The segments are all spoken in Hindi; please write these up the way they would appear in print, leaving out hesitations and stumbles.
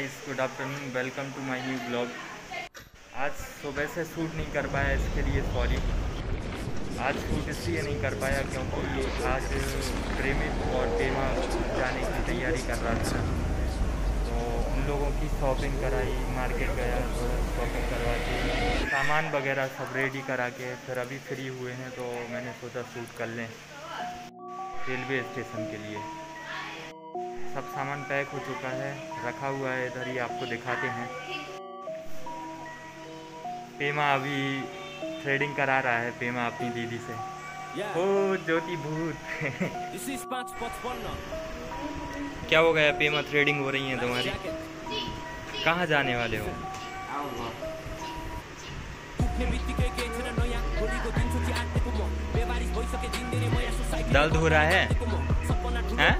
Guys, good afternoon, welcome to my new blog. आज सुबह से शूट नहीं कर पाया, इसके लिए सॉरी। आज शूट इसलिए नहीं कर पाया क्योंकि आज प्रेमित और पेमा जाने की तैयारी कर रहा था, तो उन लोगों की शॉपिंग कराई, मार्केट गया, थोड़ा शॉपिंग करवा के सामान वगैरह सब रेडी करा के फिर अभी फ्री हुए हैं, तो मैंने सोचा शूट कर लें रेलवे स्टेशन के लिए। सब सामान पैक हो चुका है, रखा हुआ है इधर ही, आपको दिखाते हैं। पेमा अभी थ्रेडिंग करा रहा है, पेमा अपनी दीदी से। ओ ज्योति भूत क्या हो गया पेमा, थ्रेडिंग हो रही है तुम्हारी? कहाँ जाने वाले हो? दर्द हो रहा है? हैं?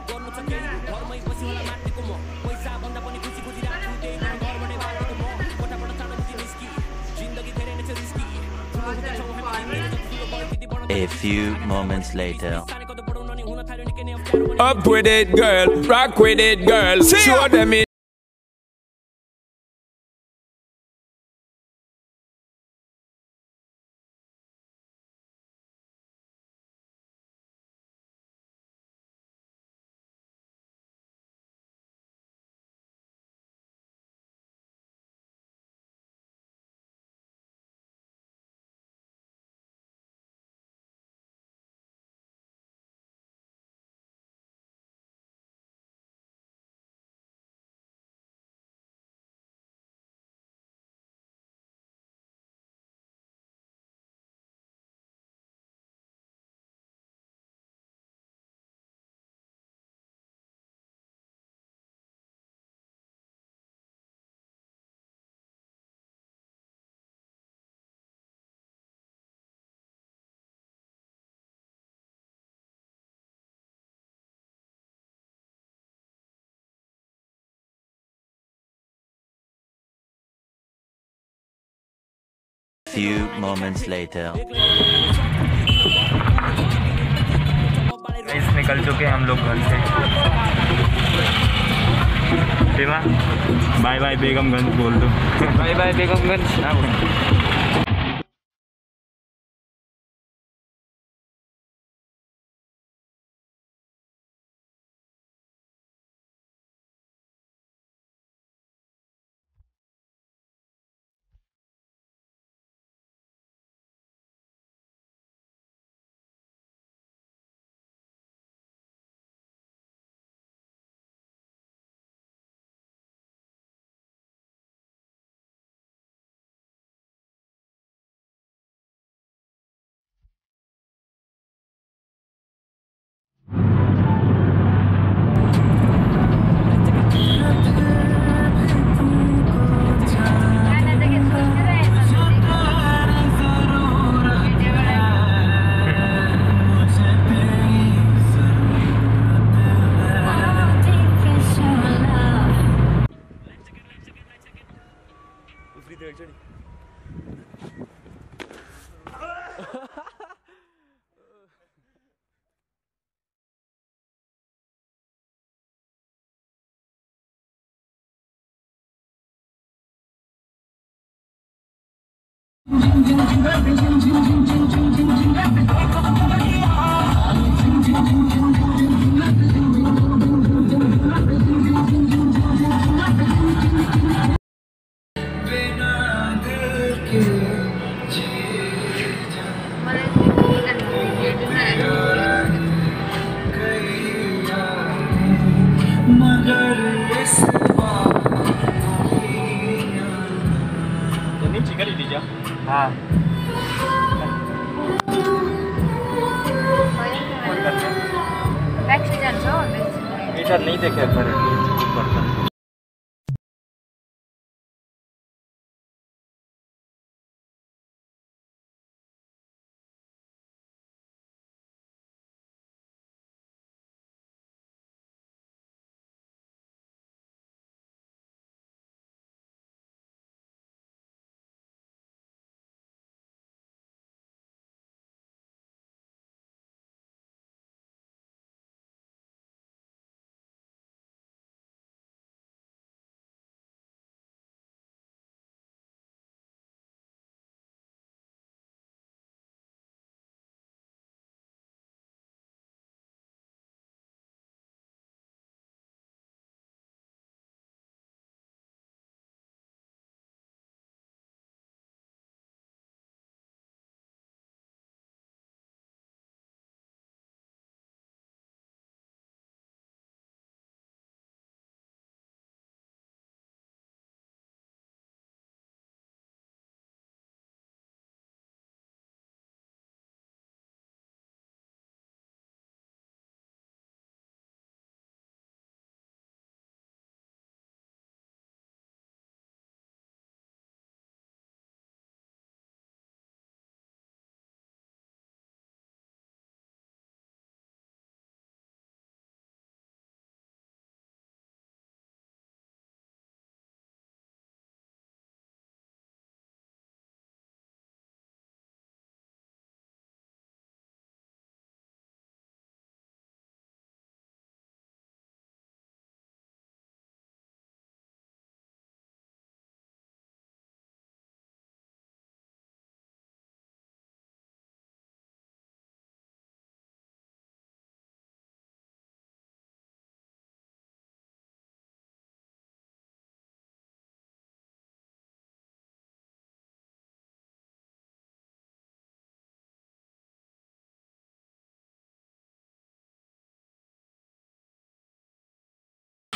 A few moments later. Up with it, girl. Rock with it, girl. Show them it. Few moments later. इस निकल चुके हैं हम लोग घर से। पेमा बाय बाय बेगमगंज बोल दो। बाय बाय बेगमगंज ना बोल। हाँ मीटर नहीं देखे पर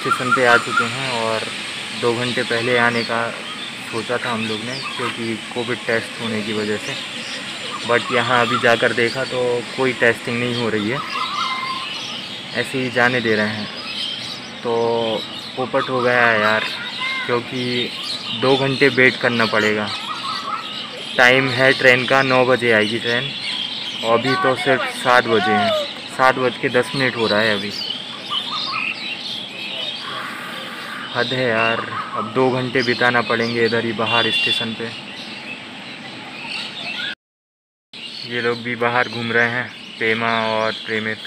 स्टेशन पे आ चुके हैं और 2 घंटे पहले आने का सोचा था हम लोग ने, क्योंकि कोविड टेस्ट होने की वजह से। बट यहाँ अभी जाकर देखा तो कोई टेस्टिंग नहीं हो रही है, ऐसे ही जाने दे रहे हैं। तो पोपट हो गया है यार, क्योंकि 2 घंटे वेट करना पड़ेगा। टाइम है ट्रेन का 9 बजे आएगी ट्रेन, और अभी तो सिर्फ 7 बजे हैं, 7:10 हो रहा है अभी। हद है यार, अब 2 घंटे बिताना पड़ेंगे इधर ही बाहर स्टेशन पे। ये लोग भी बाहर घूम रहे हैं, पेमा और प्रेमित।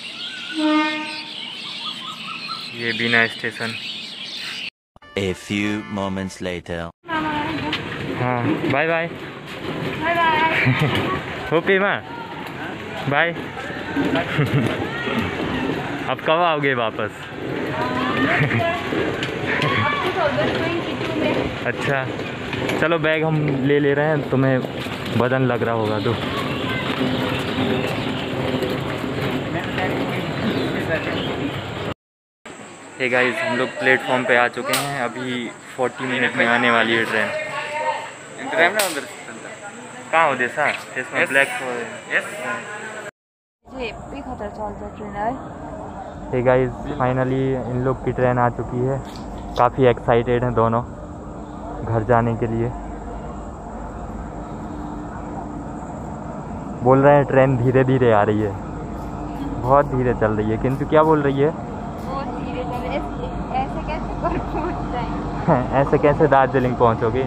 ये बिना station. A few moments later. हाँ, बाय बाय। Bye bye. हो पेमा, बाय। अब कब आओगे वापस? अच्छा चलो, बैग हम ले रहे हैं, तुम्हें वजन लग रहा होगा तो। हे गाइस, हम लोग प्लेटफॉर्म पे आ चुके हैं। अभी 40 मिनट में आने वाली है ट्रेन। कहाँ हो जैसा इसमें ब्लैक ट्रेन है। हे गाइस, फाइनली इन लोग की ट्रेन आ चुकी है। काफ़ी एक्साइटेड हैं दोनों घर जाने के लिए। बोल रहे हैं ट्रेन धीरे धीरे आ रही है, बहुत धीरे चल रही है। किंतु क्या बोल रही है? बहुत धीरे चल रही है। ऐसे कैसे पहुंच जाएंगे? ऐसे कैसे दार्जिलिंग पहुंचोगे?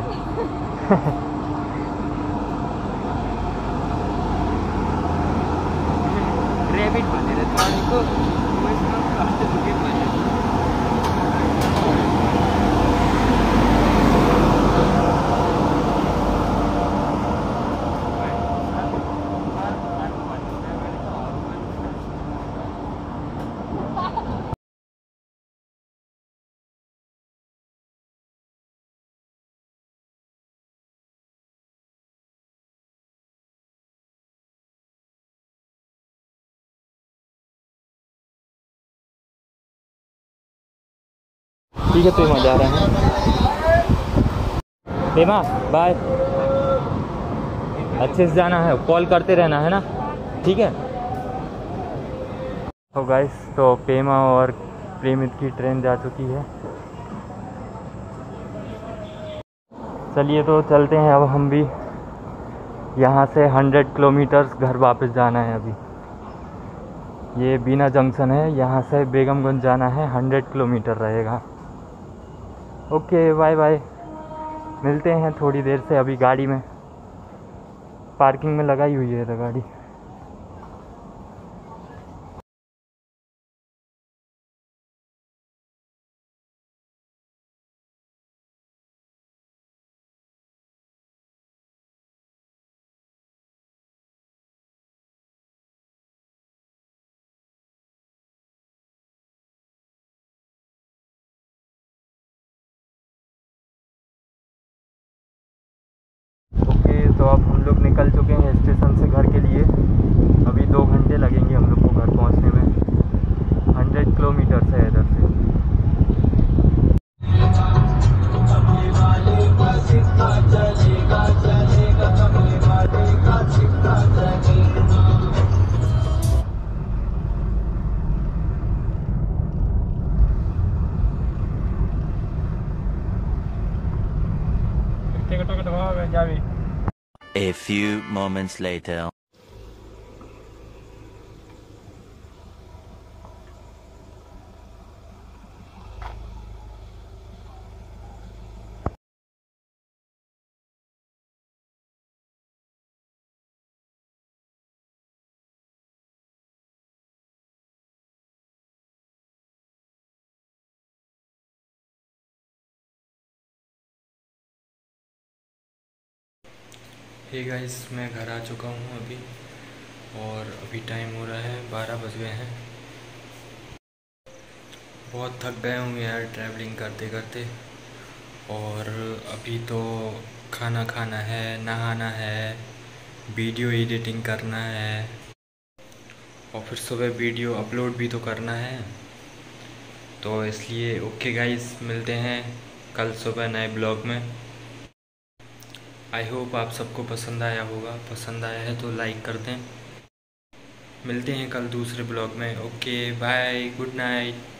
ठीक है, पेमा जा रहे हैं। पेमा बाय। अच्छे से जाना है, कॉल करते रहना है ना, ठीक है? तो गाइस, तो पेमा और प्रेमित की ट्रेन जा चुकी है। चलिए तो चलते हैं अब हम भी। यहाँ से 100 किलोमीटर्स घर वापस जाना है अभी। ये बीना जंक्शन है, यहाँ से बेगमगंज जाना है, 100 किलोमीटर रहेगा। ओके बाय बाय, मिलते हैं थोड़ी देर से। अभी गाड़ी में पार्किंग में लगाई हुई है तो गाड़ी। तो अब हम लोग निकल चुके हैं स्टेशन से घर के लिए। अभी 2 घंटे लगेंगे हम लोग को घर पहुंचने में। 100 किलोमीटर है इधर से। A few moments later. Hey guys, मैं घर आ चुका हूँ अभी, और अभी टाइम हो रहा है 12 बज गए हैं। बहुत थक गए हूँ यार ट्रैवलिंग करते करते। और अभी तो खाना खाना है, नहाना है, वीडियो एडिटिंग करना है, और फिर सुबह वीडियो अपलोड भी तो करना है। तो इसलिए ओके गाइस, मिलते हैं कल सुबह नए ब्लॉग में। आई होप आप सबको पसंद आया होगा, पसंद आया है तो लाइक कर दें। मिलते हैं कल दूसरे ब्लॉग में। Okay bye, good night.